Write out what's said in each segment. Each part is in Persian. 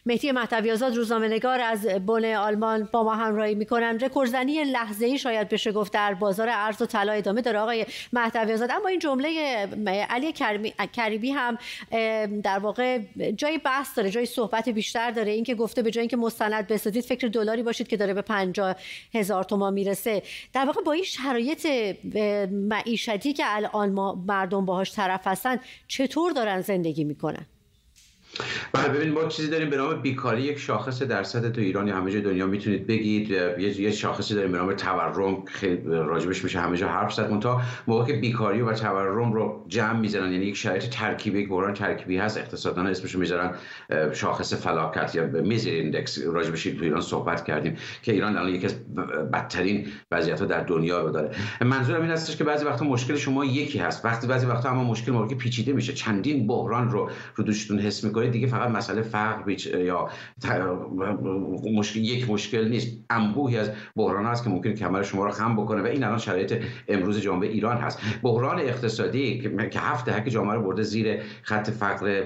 مهدی مهدوی آزاد روزنامه‌نگار از بن آلمان با ما همراهی می‌کنن. رکوردزنی لحظه‌ای شاید بشه گفت در بازار ارز و طلا ادامه داره آقای مهدوی آزاد، اما این جمله علی کریمی هم در واقع جای بحث داره، جای صحبت بیشتر داره. این که گفته به جای اینکه مستند بسازید فکر دلاری باشید که داره به 50,000 تومان میرسه. در واقع با این شرایط معیشتی که الان مردم باهاش طرف هستن چطور دارن زندگی میکنن؟ بله ببین، ما چیزی داریم به نام بیکاری، یک شاخص درصد تو ایران یا همه جای دنیا میتونید بگید. یه شاخصی داریم به نام تورم، خیلی راجبش میشه همه جا حرف زد. منتها موقعی که بیکاری و تورم رو جمع میزنن، یعنی یک شرایط ترکیبی، یک بحران ترکیبی هست، اقتصاددانا اسمشو میذارن شاخص فلاکت یا میزری ایندکس. راجبش تو ایران صحبت کردیم که ایران الان یکی از بدترین وضعیت‌ها در دنیا رو داره. منظورم این هستش که بعضی وقتا مشکل شما یکی هست، بعضی وقتا اما مشکل موقعی پیچیده میشه، چندین بحران رو دوشتون حس میکنید دیگه. فقط مسئله فقر یا مشکل یک مشکل نیست، انبوهی از بحران هست که ممکنه کمر شما رو خم بکنه و این الان شرایط امروز جامعه ایران هست. بحران اقتصادی که 7 دهه جامعه رو برده زیر خط فقر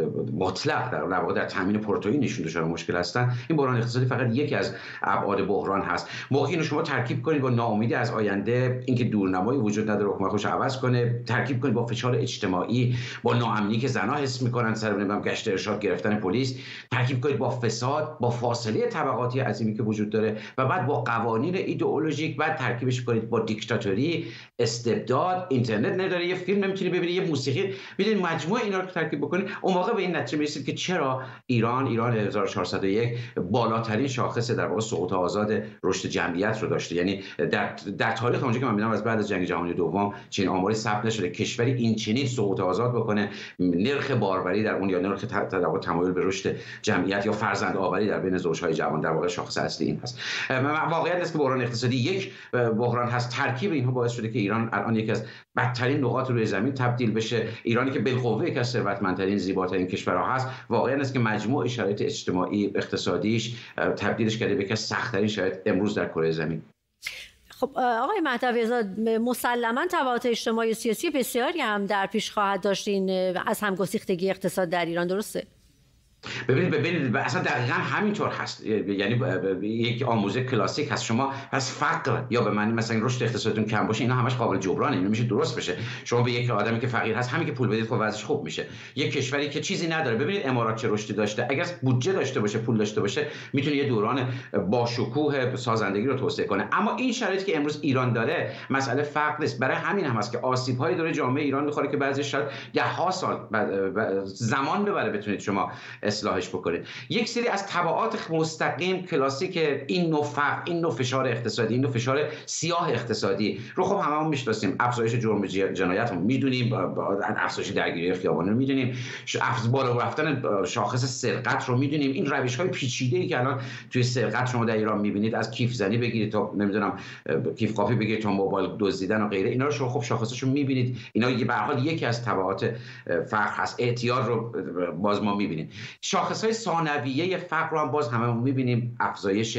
مطلق، در واقع در تامین پروتئین نشون دچار مشکل هستن. این بحران اقتصادی فقط یکی از ابعاد بحران هست. موقعی اینو شما ترکیب کنید با ناامیدی از آینده، اینکه دورنمایی وجود نداره حکومت خوش عوض کنه، ترکیب کنید با فشار اجتماعی، با ناامنی که زنا حس میکنن سر گشت ارشاد، گرفتن پلیس، ترکیب کنید با فساد، با فاصله طبقاتی عظیمی که وجود داره و بعد با قوانین ایدئولوژیک، بعد ترکیبش کنید با دیکتاتوری، استبداد، اینترنت نداره، یه فیلم نمیتونی ببینی، یه موسیقی، ببینید مجموعه اینا رو ترکیب بکنید، اون موقع به این نتیجه میرسید که چرا ایران 1401 بالاترین شاخص در واقع سقوط آزاد رشد جمعیت رو داشته. یعنی در تاریخ اونجا که من می‌بینم از بعد از جنگ جهانی دوم چنین آماری ثبت نشده کشوری این چنین سقوط آزاد بکنه، نرخ باروری در اون یا نرخ تمایل به رشد جمعیت یا فرزند آوری در بین زوجهای جوان، در واقع شاخص اصلی این هست. واقعیت است که بحران اقتصادی یک بحران هست، ترکیب اینها باعث شده که ایران الان یکی از بدترین نقاط روی زمین تبدیل بشه. ایرانی که بالقوه یکی از ثروتمندترین زیباترین کشورها هست، واقعیت است که مجموع شرایط اجتماعی اقتصادیش تبدیلش کرده به یکی از سخت‌ترین شرایط امروز در کره زمین. خب آقای مهدوی آزاد، مسلماً تبعات اجتماعی و سیاسی بسیاری هم در پیش خواهد داشتین از همگسیختگی اقتصاد در ایران، درسته؟ ببینید اصلا دقیقاً همینطور هست. یعنی یک آموزه کلاسیک هست، شما از فقر یا به معنی مثلا رشد اقتصادتون کم باشه، اینا همش قابل جبرانه، اینا میشه درست بشه. شما به یک آدمی که فقیر هست همین که پول بدید خب وضعش خوب میشه. یک کشوری که چیزی نداره، ببینید امارات چه رشدی داشته، اگر بودجه داشته باشه، پول داشته باشه، میتونه یه دوران با شکوه سازندگی رو توسعه کنه. اما این شرایطی که امروز ایران داره مسئله فقر نیست، برای همین هم هست که آسیب‌های داره جامعه ایران می‌خوره که بعضیش شاید ده‌ها سال زمان ببره بتونید شما اصلاحش بکنید. یک سری از تبعات مستقیم کلاسیک این نوع فقر، این نوع فشار اقتصادی، این نوع فشار سیاه اقتصادی رو خب هممون میشناسیم. افزایش جرم جنایت رو میدونیم، افزایش درگیری خیابانی رو میدونیم، بالا رفتن شاخص سرقت رو میدونیم. این روش‌های پیچیده‌ای که الان توی سرقت شما در ایران میبینید، از کیف زنی بگیرید تا نمیدونم کیف قاپی بگیرید تا موبایل دزدیدن و غیره، اینا رو شما خب شاخصش رو میبینید. اینا به هر حال یکی از تبعات فقر هست. اعتیاد رو باز ما میبینیم. شاخص‌های ثانویه فقر رو هم باز هممون می‌بینیم، افزایش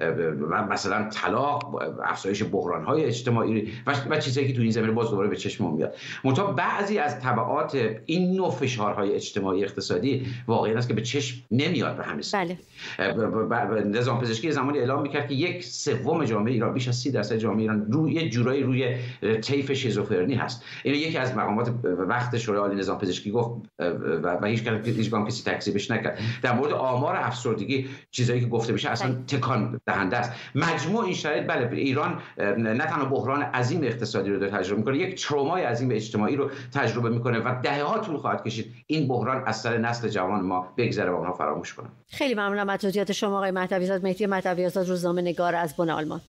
مثلا طلاق، افزایش بحران‌های اجتماعی و چیزایی که تو این زمینه باز دوباره به چشم میاد. منتها بعضی از تبعات این نوع فشارهای اجتماعی اقتصادی واقعیت است که به چشم نمیاد به همین سال. بله. نظام پزشکی زمانی اعلام می‌کرد که 1/3 جامعه ایران، بیش از 30% جامعه ایران روی جورایی روی طیف شیزوفرنی هست. این یکی از مقامات وقت شورای عالی نظام پزشکی گفت و هیچ کسی تکذیبش نکرد. در مورد آمار افسردگی چیزایی که گفته میشه اصلا تکان دهنده است. مجموع این شرایط بله ایران نه تنها بحران عظیم اقتصادی رو داره تجربه میکنه، یک ترومای عظیم اجتماعی رو تجربه میکنه و دهه‌ها طول خواهد کشید این بحران از سر نسل جوان ما بگذره و اونها فراموش کنه. خیلی ممنونم از توضیحات شما آقای مهدوی آزاد. مهدی مهدوی آزاد، روزنامه‌نگار از بن آلمان.